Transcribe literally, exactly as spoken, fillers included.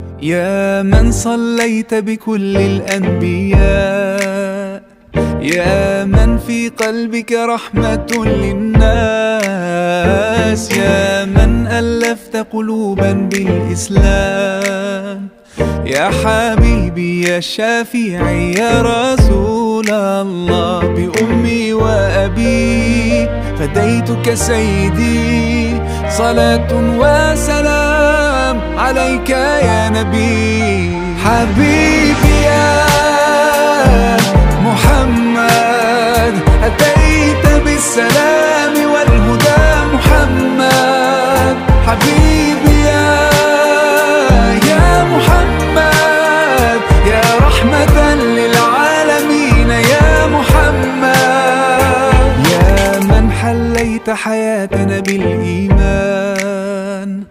يا من صليت بكل الأنبياء، يا من في قلبك رحمة للناس، يا من ألفت قلوبا بالإسلام، يا حبيبي يا شافعي يا رسول الله، بأمي وأبي فديتك سيدي، صلاة وسلام عليك يا نبي. حبيبي يا محمد أتيت بالسلام